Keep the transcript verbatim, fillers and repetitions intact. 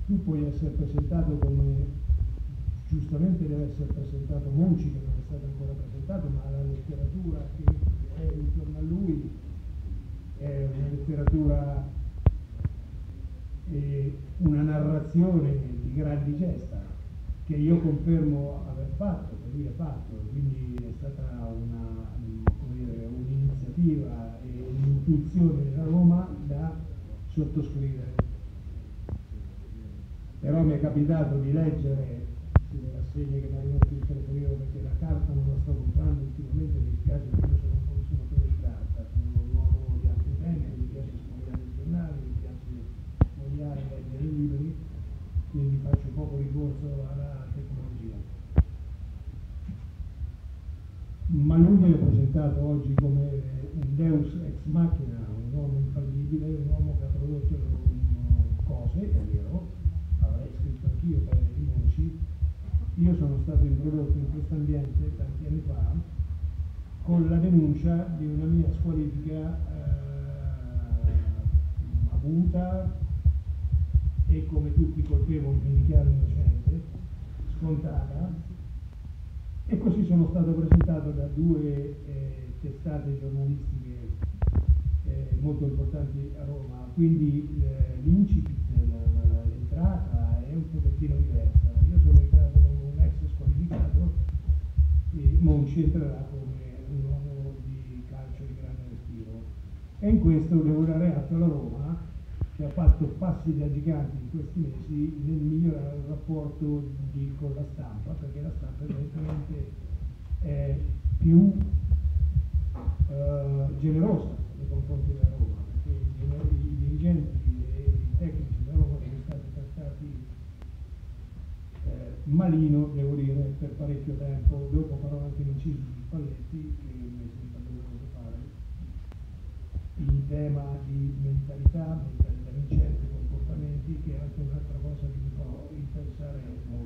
tu puoi essere presentato come, giustamente deve essere presentato Monci, che non è stato ancora presentato, ma la letteratura che è intorno a lui è una letteratura, e una narrazione di grandi gesta che io confermo aver fatto, che lui ha fatto, quindi è stata una, come dire, un'iniziativa e un'intuizione della Roma da sottoscrivere. Però mi è capitato di leggere le rassegne che mi arrivano sul telefonino, perché la carta non la sto comprando ultimamente, mi dispiace perché io sono un consumatore di carta, sono un uomo di altri tempi, mi piace sfogliare i giornali, mi piace sfogliare e leggere i libri, quindi faccio poco ricorso alla tecnologia. Ma lui viene presentato oggi come un deus ex machina, un uomo infallibile, un uomo che ha prodotto cose, è vero, avrei scritto anch'io bene di Monci. Io sono stato introdotto in questo ambiente tanti anni fa con la denuncia di una mia squalifica eh, avuta, e come tutti i colpevoli mi dichiaro innocente, scontata, e così sono stato presentato da due eh, testate giornalistiche eh, molto importanti a Roma, quindi eh, l'incipit, l'entrata è un pochettino diversa. Io sono entrato come un ex squalificato e Monci entrerà come un uomo di calcio di grande respiro, e in questo devo dare atto alla Roma, che ha fatto passi da gigante in questi mesi nel migliorare il rapporto di, con la stampa, perché la stampa evidentemente è più eh, generosa nei confronti della Roma, perché i, i dirigenti e i tecnici della Roma sono stati trattati eh, malino, devo dire, per parecchio tempo. Dopo farò anche l'inciso su Spalletti, che mi sembra doveroso fare, in tema di mentalità, mentalità vincente, comportamenti, che è anche un'altra cosa che mi fa interessare molto.